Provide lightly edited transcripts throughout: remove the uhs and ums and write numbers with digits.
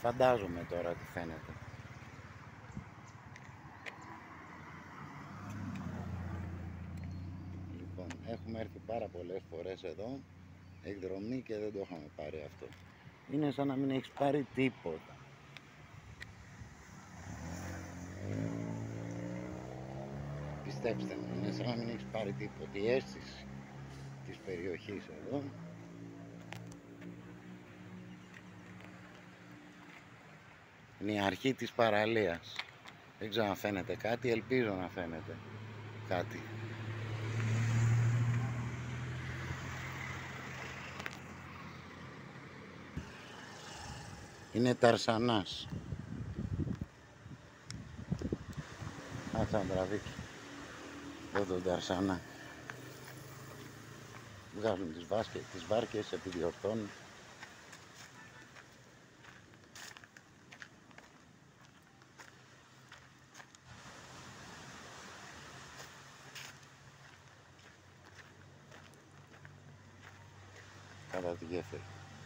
Φαντάζομαι τώρα τι φαίνεται. Λοιπόν, έχουμε έρθει πάρα πολλές φορές εδώ εκδρομή και δεν το είχαμε πάρει αυτό. Είναι σαν να μην έχεις πάρει τίποτα. Πιστέψτε με, είναι σαν να μην έχεις πάρει τίποτα. Η αίσθηση της περιοχής εδώ είναι η αρχή της παραλίας. Δεν ξέρω αν φαίνεται κάτι, ελπίζω να φαίνεται κάτι. Είναι Ταρσανάς. Θα τραβήξω εδώ τον Ταρσανά. Βγάζουν τις βάρκες, επιδιορθώνουν. Κατά τη γέφυρα.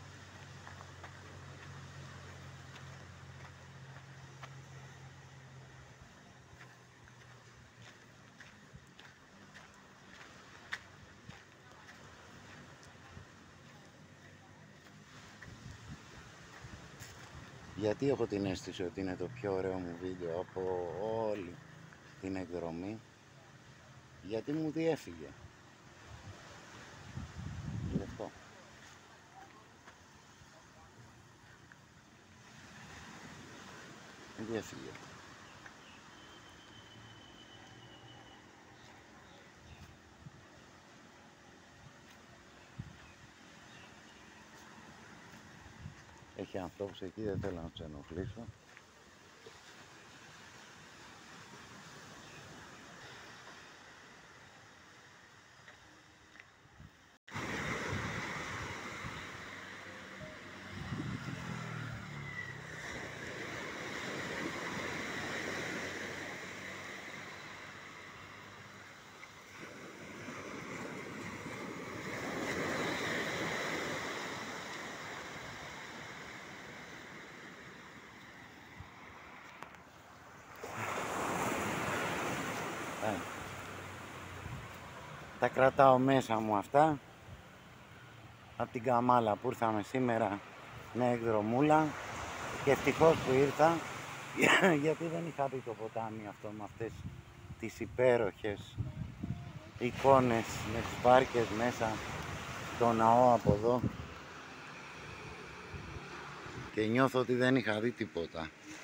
Γιατί έχω την αίσθηση ότι είναι το πιο ωραίο μου βίντεο από όλη την εκδρομή? Γιατί μου διέφυγε. Γι' αυτό. Μου διέφυγε. Έχει ανθρώπους εκεί, δεν θέλω να τους ενοχλήσω. Τα κρατάω μέσα μου αυτά από την Καμάλα που ήρθαμε σήμερα, νέα εκδρομούλα, και ευτυχώς που ήρθα γιατί δεν είχα δει το ποτάμι αυτό με αυτές τις υπέροχες εικόνες με τις βάρκες μέσα, το ναό από εδώ, και νιώθω ότι δεν είχα δει τίποτα.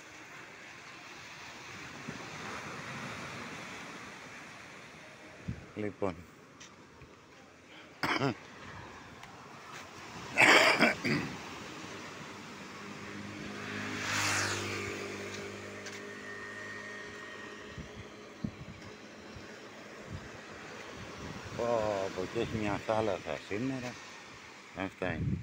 Λοιπόν, από εκεί έχει μια θάλασσα σήμερα. Αυτά είναι.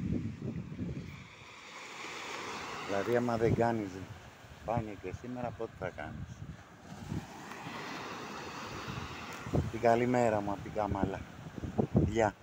Δηλαδή άμα δεν κάνεις σπάνια και σήμερα, πότε θα κάνεις? Την καλημέρα μου από την Καμάλα. Γεια.